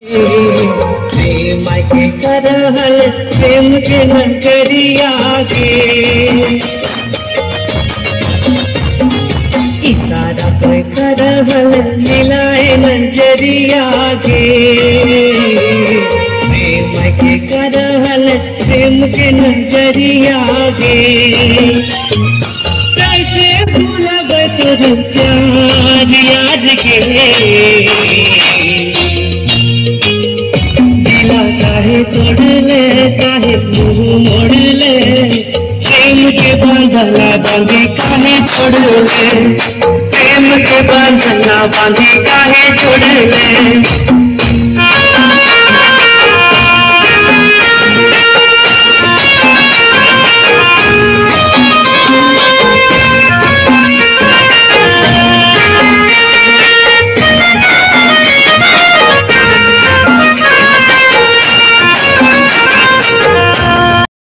प्रेम के करहल प्रेम के नजरिया गे, इशारा कोई करहल मिलाए नजरिया गे। प्रेम के करहल प्रेम के नजरिया गे, कैसे भूलब तुझ प्यार याद के। काहे तोड़ ले काहे मुँह मोड़ ले, प्रेम के बांधना बांधी काहे छोड़ ले, प्रेम के बांधना बांधी काहे छोड़ ले।